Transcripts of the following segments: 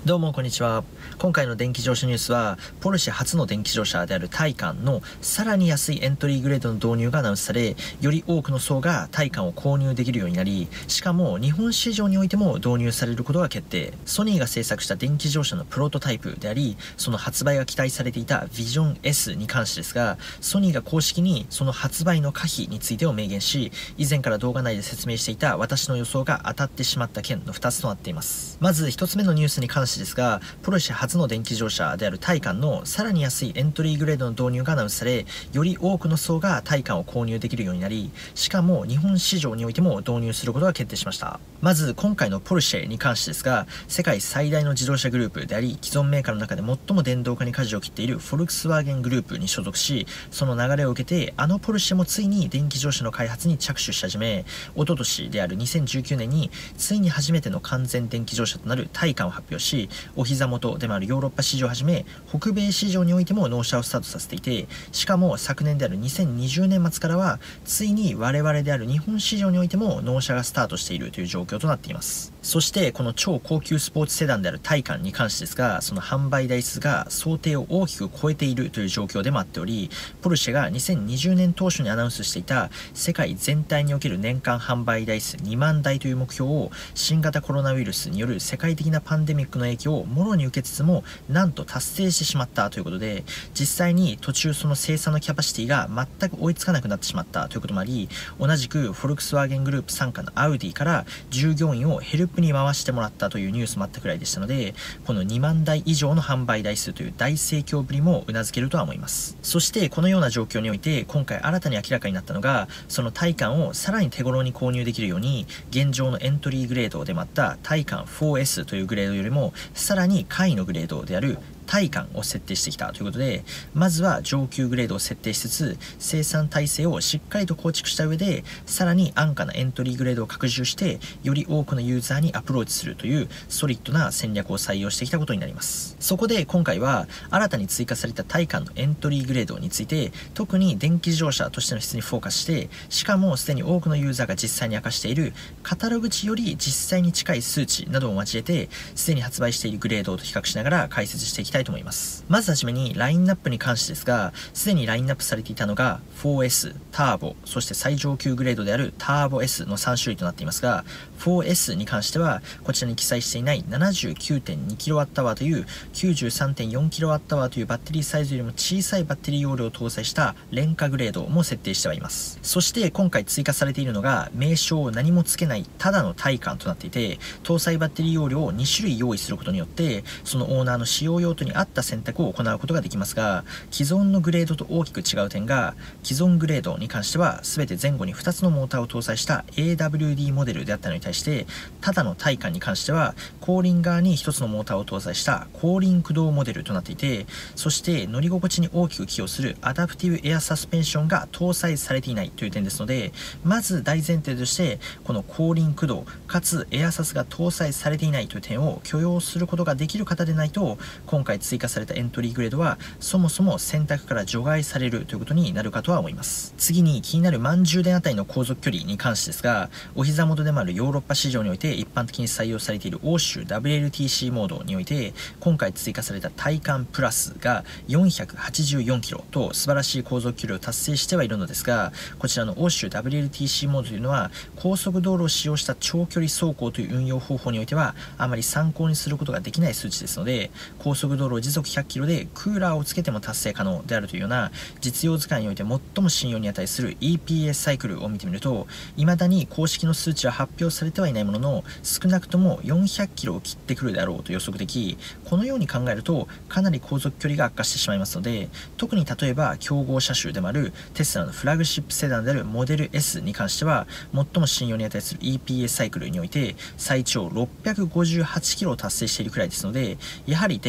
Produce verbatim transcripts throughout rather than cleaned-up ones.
どうもこんにちは。今回の電気自動車ニュースはポルシェ初の電気自動車であるタイカンのさらに安いエントリーグレードの導入がアナウンスされ、より多くの層がタイカンを購入できるようになり、しかも日本市場においても導入されることが決定。ソニーが製作した電気自動車のプロトタイプであり、その発売が期待されていた ビジョンエス に関してですが、ソニーが公式にその発売の可否についてを明言し、以前から動画内で説明していた私の予想が当たってしまった件のふたつとなっています。まずひとつめのニュースに関してですが、ポルシェ初の電気自動車であるタイカンのさらに安いエントリーグレードの導入がアナウンスされ、より多くの層がタイカンを購入できるようになり、しかも日本市場においても導入することが決定しました。まず今回のポルシェに関してですが、世界最大の自動車グループであり、既存メーカーの中で最も電動化に舵を切っているフォルクスワーゲングループに所属し、その流れを受けてあのポルシェもついに電気自動車の開発に着手し始め、一昨年であるにせんじゅうきゅうねんについに初めての完全電気自動車となるタイカンを発表し、お膝元でもあるヨーロッパ市場をはじめ北米市場においても納車をスタートさせていて、しかも昨年であるにせんにじゅうねん末からはついに我々である日本市場においても納車がスタートしているという状況となっています。そしてこの超高級スポーツセダンであるタイカンに関してですが、その販売台数が想定を大きく超えているという状況でもあっており、ポルシェがにせんにじゅうねん当初にアナウンスしていた世界全体における年間販売台数にまんだいという目標を新型コロナウイルスによる世界的なパンデミックの影響をもろに受けつつもなんと達成してしまったということで、実際に途中その生産のキャパシティが全く追いつかなくなってしまったということもあり、同じくフォルクスワーゲングループ傘下のアウディから従業員をヘルプに回してもらったというニュースもあったくらいでしたので、このにまんだい以上の販売台数という大盛況ぶりもうなずけるとは思います。そしてこのような状況において今回新たに明らかになったのが、そのタイカンをさらに手頃に購入できるように現状のエントリーグレードでもあったタイカン フォーエス というグレードよりもさらに下位のグレードであるタイカンを設定してきたということで、まずは上級グレードを設定しつつ生産体制をしっかりと構築した上で、さらに安価なエントリーグレードを拡充してより多くのユーザーにアプローチするというソリッドな戦略を採用してきたことになります。そこで今回は新たに追加されたタイカンのエントリーグレードについて、特に電気自動車としての質にフォーカスして、しかもすでに多くのユーザーが実際に明かしているカタログ値より実際に近い数値などを交えて、すでに発売しているグレードと比較しながら解説していきたいと思います。まずはじめにラインナップに関してですが、すでにラインナップされていたのが フォーエス、ターボ、そして最上級グレードであるターボ S のさん種類となっていますが、フォーエス に関してはこちらに記載していない ななじゅうきゅうてんにキロワットアワー という きゅうじゅうさんてんよんキロワットアワー というバッテリーサイズよりも小さいバッテリー容量を搭載した廉価グレードも設定してはいます。そして今回追加されているのが名称を何もつけないただのタイカンとなっていて、搭載バッテリー容量をに種類用意することによってそのオーナーの使用用途に合った選択を行うことができますが、既存のグレードと大きく違う点が、既存グレードに関しては全て前後にふたつのモーターを搭載した エーダブリューディー モデルであったのに対して、ただのタイカンに関しては後輪側にひとつのモーターを搭載した後輪駆動モデルとなっていて、そして乗り心地に大きく寄与するアダプティブエアサスペンションが搭載されていないという点ですので、まず大前提としてこの後輪駆動かつエアサスが搭載されていないという点を許容することができる方でないと、今回追加されたエントリーグレードはそもそも選択から除外されるということになるかとは思います。次に気になる満充電あたりの航続距離に関してですが、お膝元でもあるヨーロッパ市場において一般的に採用されている欧州 ダブリューエルティーシー モードにおいて、今回追加されたタイカンプラスがよんひゃくはちじゅうよんキロと素晴らしい航続距離を達成してはいるのですが、こちらの欧州 ダブリューエルティーシー モードというのは高速道路を使用した長距離走行という運用方法においてはあまり参考にすることができない数値ですので、高速道路を時速ひゃっキロでクーラーをつけても達成可能であるというような実用使いにおいて最も信用に値する イーピーエス サイクルを見てみると、未だに公式の数値は発表されてはいないものの、少なくともよんひゃっキロを切ってくるであろうと予測でき、このように考えるとかなり航続距離が悪化してしまいますので、特に例えば競合車種でもあるテスラのフラグシップセダンであるモデル S に関しては最も信用に値する イーピーエス サイクルにおいて最長ろっぴゃくごじゅうはちキロを達成しているくらいですので、やはり燃費性能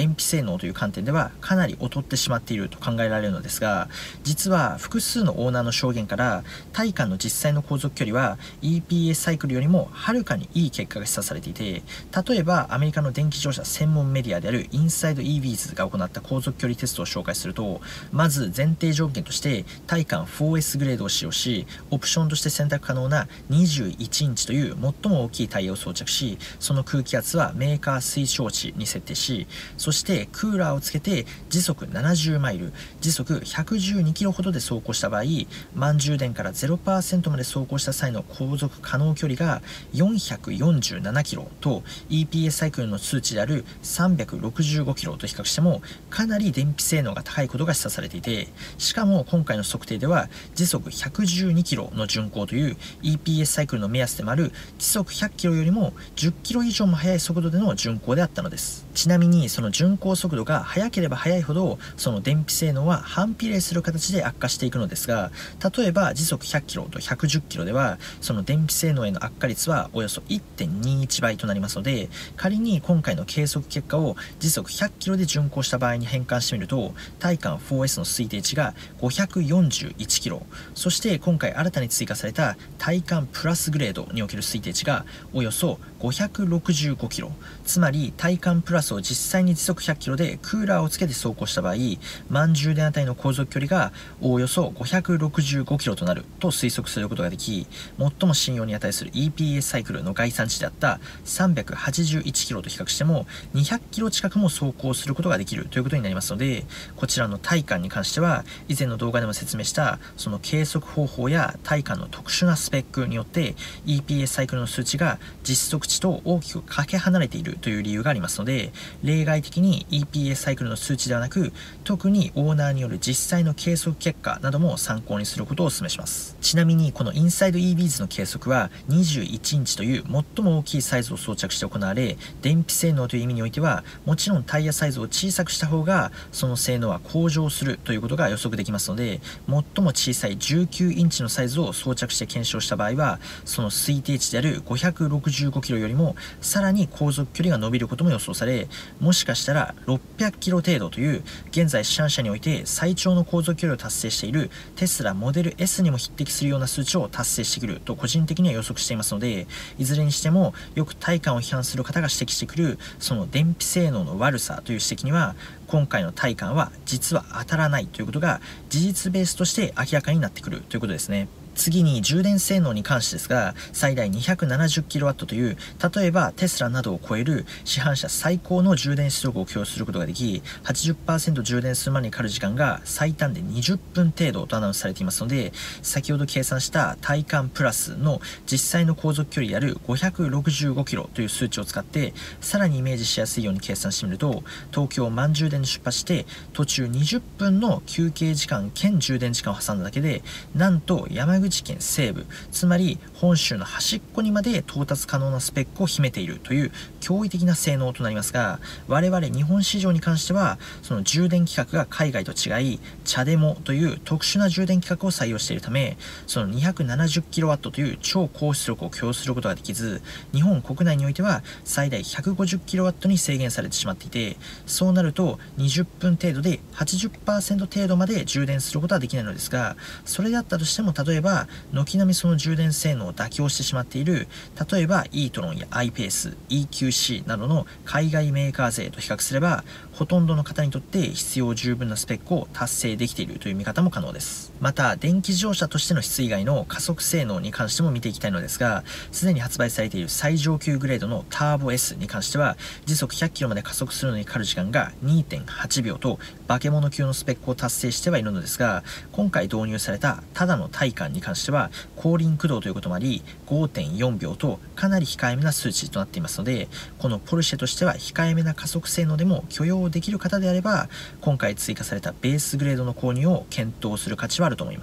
能という観点ではかなり劣ってしまっていると考えられるのですが、実は複数のオーナーの証言からタイカンの実際の航続距離は イーピーエー サイクルよりもはるかにいい結果が示唆されていて、例えばアメリカの電気自動車専門メディアであるインサイド イービーズ が行った航続距離テストを紹介すると、まず前提条件としてタイカン フォーエス グレードを使用し、オプションとして選択可能なにじゅういちインチという最も大きいタイヤを装着し、その空気圧はメーカー推奨値に設定し、そしてクーラーをつけて時速ななじゅうマイル、時速ひゃくじゅうにキロほどで走行した場合、満充電から ゼロパーセント まで走行した際の航続可能距離がよんひゃくよんじゅうななキロと イーピーエー サイクルの数値であるさんびゃくろくじゅうごキロと比較してもかなり燃費性能が高いことが示唆されていて、しかも今回の測定では時速ひゃくじゅうにキロの巡航という イーピーエー サイクルの目安でもある時速ひゃっキロよりもじゅっキロ以上も速い速度での巡航であったのです。ちなみにその巡航速度が速ければ速いほどその燃費性能は反比例する形で悪化していくのですが、例えば時速ひゃっキロとひゃくじゅっキロではその燃費性能への悪化率はおよそ いってんにいち 倍となりますので、仮に今回の計測結果を時速ひゃっキロで巡航した場合に変換してみると、タイカン フォーエス の推定値がごひゃくよんじゅういちキロ、そして今回新たに追加されたタイカンプラスグレードにおける推定値がおよそごひゃくろくじゅうごキロ、つまりタイカンプラスを実際に時速ひゃっキロでクーラーをつけて走行した場合、満充電あたりの航続距離がおおよそごひゃくろくじゅうごキロとなると推測することができ、最も信用に値する イーピーエー サイクルの概算値であったさんびゃくはちじゅういちキロと比較してもにひゃっキロ近くも走行することができるということになりますので、こちらのタイカンに関しては以前の動画でも説明したその計測方法やタイカンの特殊なスペックによって イーピーエー サイクルの数値が実測値と大きくかけ離れているという理由がありますので、例外的に イーピーエー サイクルの数値ではなく、特にオーナーによる実際の計測結果なども参考にすることをお勧めします。ちなみにこのインサイド イービーズ の計測はにじゅういちインチという最も大きいサイズを装着して行われ、燃費性能という意味においてはもちろんタイヤサイズを小さくした方がその性能は向上するということが予測できますので、最も小さいじゅうきゅうインチのサイズを装着して検証した場合はその推定値であるごひゃくろくじゅうごキロよりもさらに航続距離が伸びることも予想され、もしかしたらろっぴゃくキロ程度という現在市販車において最長の航続距離を達成しているテスラモデル エス にも匹敵するような数値を達成してくると個人的には予測していますので、いずれにしてもよくタイカンを批判する方が指摘してくるその燃費性能の悪さという指摘には今回のタイカンは実は当たらないということが事実ベースとして明らかになってくるということですね。次に充電性能に関してですが、最大 にひゃくななじゅうキロワット という例えばテスラなどを超える市販車最高の充電出力を供与することができ、 はちじゅっパーセント 充電するまでにかかる時間が最短でにじゅっぷん程度とアナウンスされていますので、先ほど計算したタイカンプラスの実際の航続距離であるごひゃくろくじゅうごキロという数値を使ってさらにイメージしやすいように計算してみると、東京満充電で出発して途中にじゅっぷんの休憩時間兼充電時間を挟んだだけで、なんと山口県西部、つまり本州の端っこにまで到達可能なスペックを秘めているという驚異的な性能となりますが、我々日本市場に関してはその充電規格が海外と違いチャデモという特殊な充電規格を採用しているため、その にひゃくななじゅうキロワット という超高出力を供与することができず、日本国内においては最大 ひゃくごじゅうキロワット に制限されてしまっていて、そうなるとにじゅっぷん程度で はちじゅっパーセント 程度まで充電することはできないのですが、それであったとしても例えば軒並みその充電性能を妥協してしまっている例えば イートロン や アイペース、イーキューシー などの海外メーカー勢と比較すればほとんどの方にとって必要十分なスペックを達成できているという見方も可能です。また電気自動車としての質以外の加速性能に関しても見ていきたいのですが、すでに発売されている最上級グレードのターボ S に関しては時速ひゃっキロまで加速するのにかかる時間が にてんはちびょうと化け物級のスペックを達成してはいるのですが、今回導入されたただのタイカンに関しては後輪駆動ということもあり ごてんよんびょうとかなり控えめな数値となっていますので、このポルシェとしては控えめな加速性能でも許容できる方であれば今回追加されたベースグレードの購入を検討する価値はあると思います。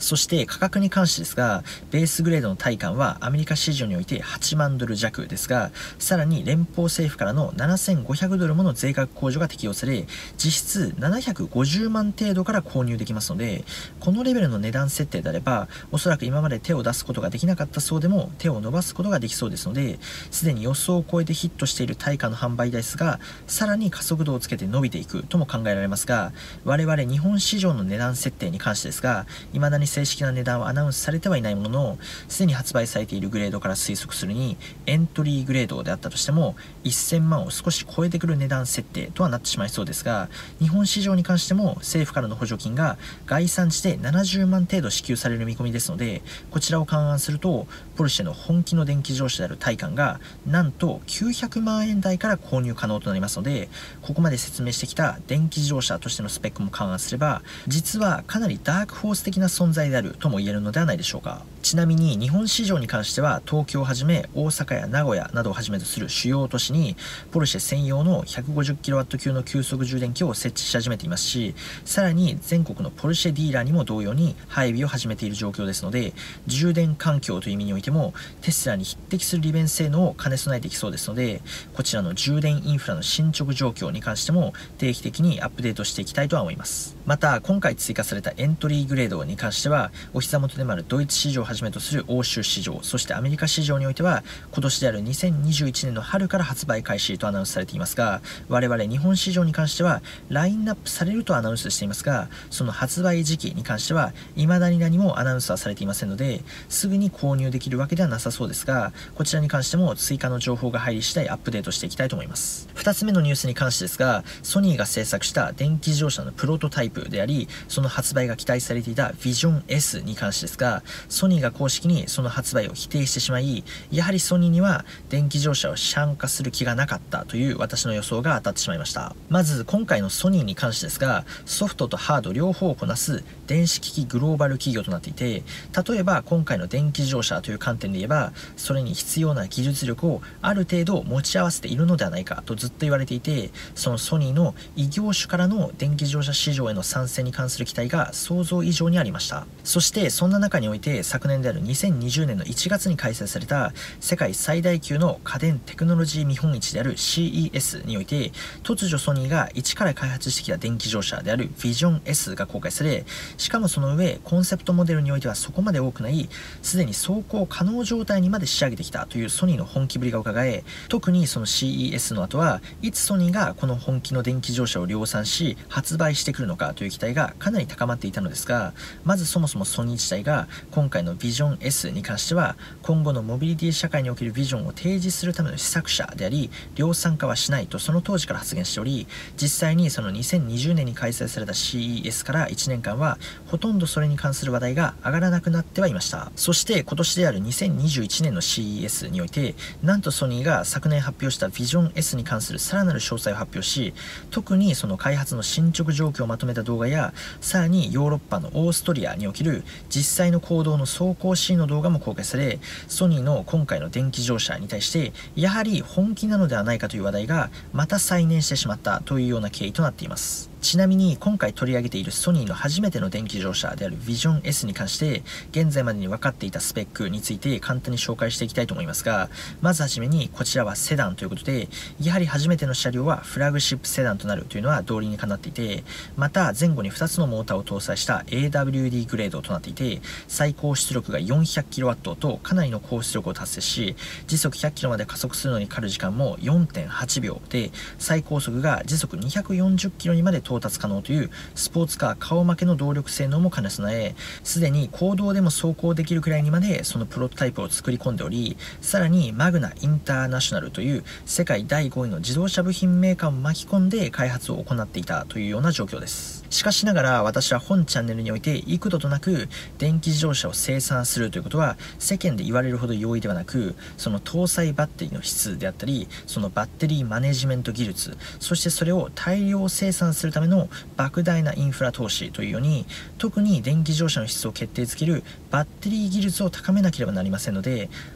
そして価格に関してですが、ベースグレードのタイカンはアメリカ市場においてはちまんドル弱ですが、さらに連邦政府からのななせんごひゃくドルもの税額控除が適用され、実質ななひゃくごじゅうまん程度から購入できますので、このレベルの値段設定であれば、おそらく今まで手を出すことができなかったそうでも手を伸ばすことができそうですので、すでに予想を超えてヒットしているタイカンの販売台数がさらに加速度をつけて伸びていくとも考えられますが、我々日本市場の値段設定に関してですが、未だに正式な値段はアナウンスされてはいないものの、すでに発売されているグレードから推測するに、エントリーグレードであったとしてもせんまんを少し超えてくる値段設定とはなってしまいそうですが、日本市場に関しても政府からの補助金が概算値でななじゅうまん程度支給される見込みですので、こちらを勘案するとポルシェの本気の電気自動車であるタイカンがなんときゅうひゃくまんえん台から購入可能となりますので、ここまで説明してきた電気自動車としてのスペックも勘案すれば、実はかなりダークホース的な存在であるとも言えるのではないでしょうか。ちなみに日本市場に関しては東京をはじめ大阪や名古屋などをはじめとする主要都市にポルシェ専用の ひゃくごじゅっキロワット 級の急速充電器を設置し始めていますし、さらに全国のポルシェディーラーにも同様に配備を始めている状況ですので、充電環境という意味においてもテスラに匹敵する利便性能を兼ね備えていきそうですので、こちらの充電インフラの進捗状況に関しても定期的にアップデートしていきたいとは思います。また今回追加されたエントリーグレードに関しては、お膝元でもあるドイツ市場をはじめとする欧州市場、そしてアメリカ市場においては今年であるにせんにじゅういちねんの春から発売開始とアナウンスされていますが、我々日本市場に関してはラインナップされるとアナウンスしていますが、その発売時期に関しては未だに何もアナウンスはされていませんので、すぐに購入できるわけではなさそうですが、こちらに関しても追加の情報が入り次第アップデートしていきたいと思います。ふたつめのニュースに関してですが、ソニーが制作した電気自動車のプロトタイプであり、その発売が期待されていた ビジョンエス に関してですが、ソニーが公式にその発売を否定してしまい、やはりソニーには電気自動車を市販化する気がなかったという私の予想が当たってしまいました。まず今回のソニーに関してですが、ソフトとハード両方をこなす電子機器グローバル企業となっていて、例えば今回の電気自動車という観点で言えば、それに必要な技術力をある程度持ち合わせているのではないかとずっと言われていて、そのソニーの異業種からの電気自動車市場への参戦に関する期待が想像以上にありました。そしてそんな中において、昨年であるにせんにじゅうねんのいちがつに開催された世界最大級の家電テクノロジー見本市である シーイーエス において、突如ソニーが一から開発してきた電気自動車である ビジョンエス が公開され、しかもその上コンセプトモデルにおいてはそこまで多くない、すでに走行可能状態にまで仕上げてきたというソニーの本気ぶりが伺え、特にその シーイーエス の後はいつソニーがこの本気の電気自動車を量産し発売してくるのかという期待がかなり高まっていたのですが、まずそもそもソニー自体が今回の ビジョンエス に関しては今後のモビリティ社会におけるビジョンを提示するための施策者であり、量産化はしないとその当時から発言しており、実際にそのにせんにじゅうねんに開催された シーイーエス からいちねんかんはほとんどそれに関する話題が上がらなくなってはいました。そして今年であるにせんにじゅういちねんの シーイーエス において、なんとソニーが昨年発表した ビジョンエス に関するさらなる詳細を発表し、特にその開発の進捗状況をまとめた動画や、さらにヨーロッパのオーストリアにおける実際の行動の走行シーンの動画も公開され、ソニーの今回の電気自動車に対してやはり本気なのではないかという話題がまた再燃してしまったというような経緯となっています。ちなみに今回取り上げているソニーの初めての電気自動車である ビジョンエス に関して現在までに分かっていたスペックについて簡単に紹介していきたいと思いますが、まずはじめにこちらはセダンということで、やはり初めての車両はフラグシップセダンとなるというのは道理にかなっていて、また前後にふたつのモーターを搭載した エーダブリューディー グレードとなっていて、最高出力が よんひゃくキロワット とかなりの高出力を達成し、時速ひゃっキロまで加速するのにかかる時間も よんてんはちびょうで、最高速が時速にひゃくよんじゅっキロにまで到達可能というスポーツカー顔負けの動力性能も兼ね備え、すでに公道でも走行できるくらいにまでそのプロトタイプを作り込んでおり、さらにマグナインターナショナルという世界だいごいの自動車部品メーカーを巻き込んで開発を行っていたというような状況です。しかしながら私は本チャンネルにおいて幾度となく電気自動車を生産するということは世間で言われるほど容易ではなく、その搭載バッテリーの質であったり、そのバッテリーマネジメント技術、そしてそれを大量生産するための莫大なインフラ投資というように、特に電気自動車の質を決定づけるバッテリー技術を高めなければなりませんので、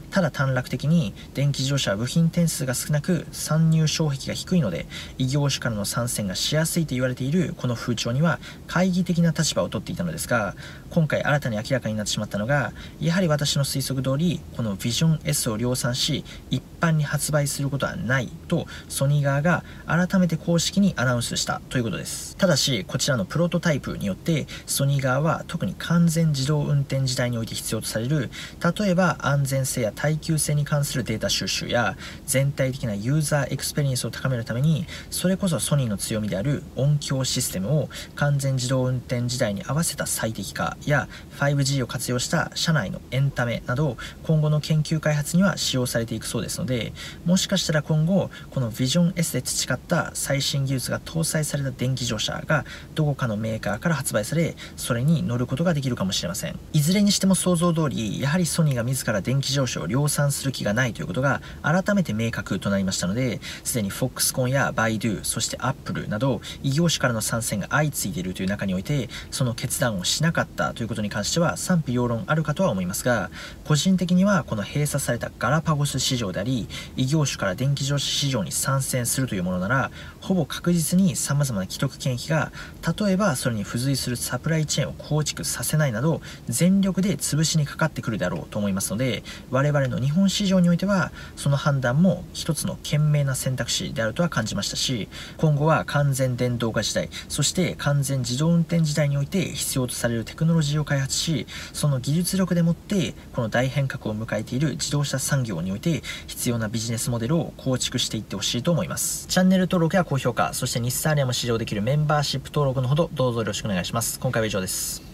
ただ短絡的に電気自動車は部品点数が少なく参入障壁が低いので異業種からの参戦がしやすいと言われているこの風潮には懐疑的な立場をとっていたのですが、今回新たに明らかになってしまったのが、やはり私の推測通りこの ビジョンエス を量産し一般に発売することはないとソニー側が改めて公式にアナウンスしたということです。ただしこちらのプロトタイプによってソニー側は特に完全自動運転時代において必要とされる、例えば安全性や耐久性に関するデータ収集や全体的なユーザーエクスペリエンスを高めるために、それこそソニーの強みである音響システムを完全自動運転時代に合わせた最適化や ファイブジー を活用した車内のエンタメなど今後の研究開発には使用されていくそうですので、もしかしたら今後この ビジョンエス で培った最新技術が搭載された電気自動車がどこかのメーカーから発売され、それに乗ることができるかもしれません。いずれにしても想像通り、やはりソニーが自ら電気自動車を量産する気がないということが改めて明確となりましたので、すでにフォックスコンやバイドゥ、そしてアップルなど異業種からの参戦が相次いでいるという中において、その決断をしなかったということに関しては賛否両論あるかとは思いますが、個人的にはこの閉鎖されたガラパゴス市場であり異業種から電気自動車市場に参戦するというものなら、ほぼ確実に様々な既得権益が、例えばそれに付随するサプライチェーンを構築させないなど全力で潰しにかかってくるであろうと思いますので、我々の日本市場においてはその判断も一つの賢明な選択肢であるとは感じましたし、今後は完全電動化時代、そして完全自動運転時代において必要とされるテクノロジーを開発し、その技術力でもってこの大変革を迎えている自動車産業において必要なビジネスモデルを構築していってほしいと思います。チャンネル登録や高評価、そして日産アリアも使用できるメンバーシップ登録のほどどうぞよろしくお願いします。今回は以上です。